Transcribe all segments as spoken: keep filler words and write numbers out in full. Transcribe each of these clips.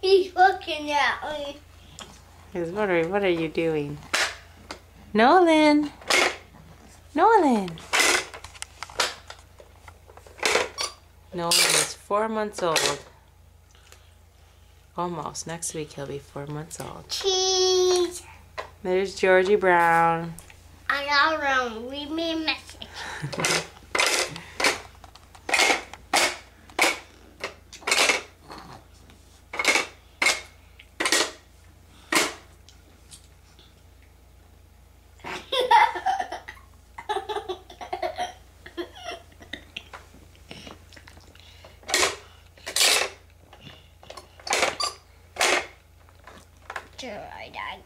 He's looking at me. He's wondering, what are you doing? Nolan! Nolan! Nolan is four months old. Almost. Next week he'll be four months old. Cheese. There's Georgie Brown. I got wrong. Leave me a message. Dry dog.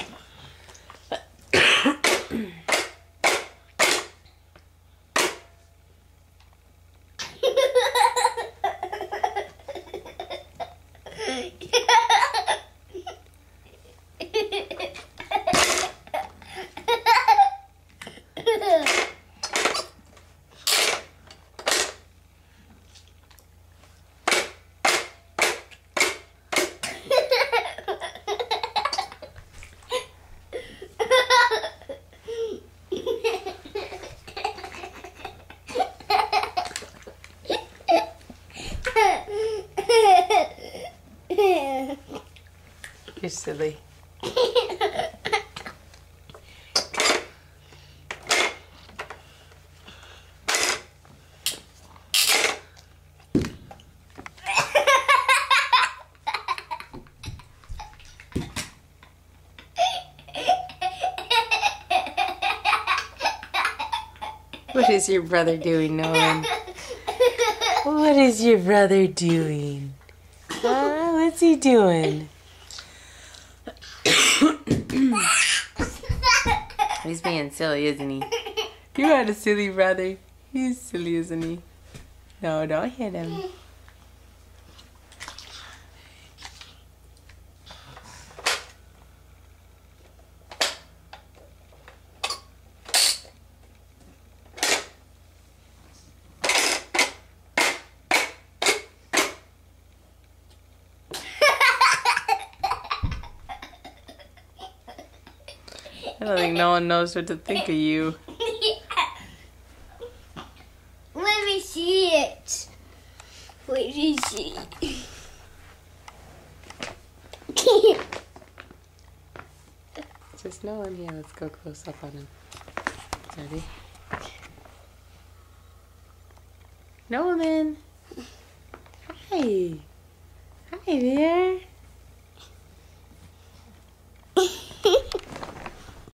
You're silly. What is your brother doing, Nolan? What is your brother doing? Huh? What's he doing? He's being silly, isn't he? You had a silly brother. He's silly, isn't he? No, don't hit him. I don't think no one knows what to think of you. Let me see it. Let me see. Just Nolan here. Let's go close up on him. Ready? Nolan. Hi. Hi there.